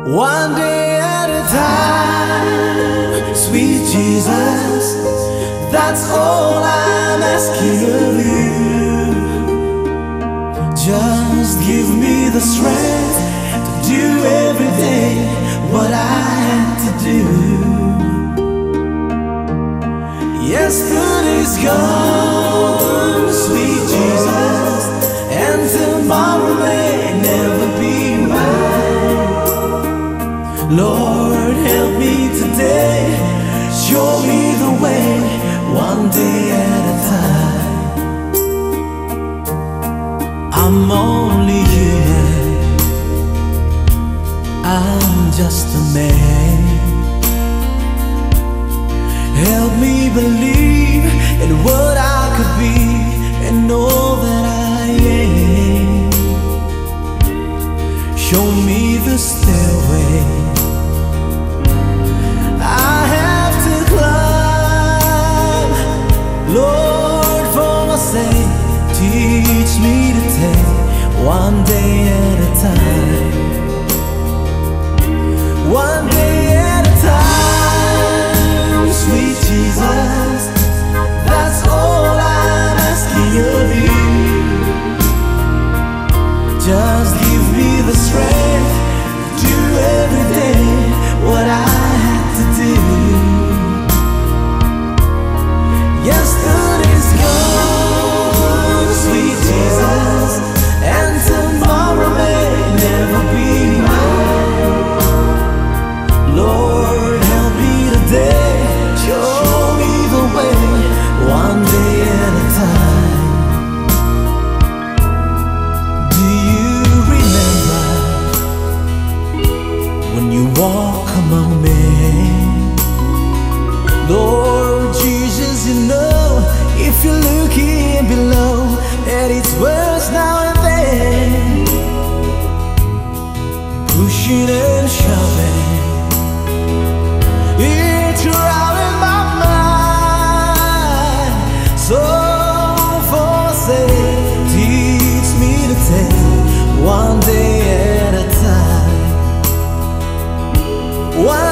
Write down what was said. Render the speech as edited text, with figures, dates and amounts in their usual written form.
One day at a time, sweet Jesus, that's all I'm asking of you. Just give me the strength to do every day what I had to do. Yesterday's gone, sweet Jesus, and tomorrow may never be mine. Lord, help me today, show me the way, one day at a time. I'm only human, I'm just a man. Help me believe in what I could be and all that I am. Show me the stairway I have to climb. Lord, for my sake, teach me to take one day at a time. One day at a time, sweet Jesus, that's all I'm asking of you. Just give me the strength to do every day what I had to do. Yesterday's gone, sweet Jesus, and tomorrow may never be mine. Lord, help me today, show me the way, one day at a time. Do you remember when you walk among men? Lord Jesus, you know, if you're looking below, that it's worse now and then. Pushing and shoving, it's crowding my mind. So for sake, teach me to take one day at a time. One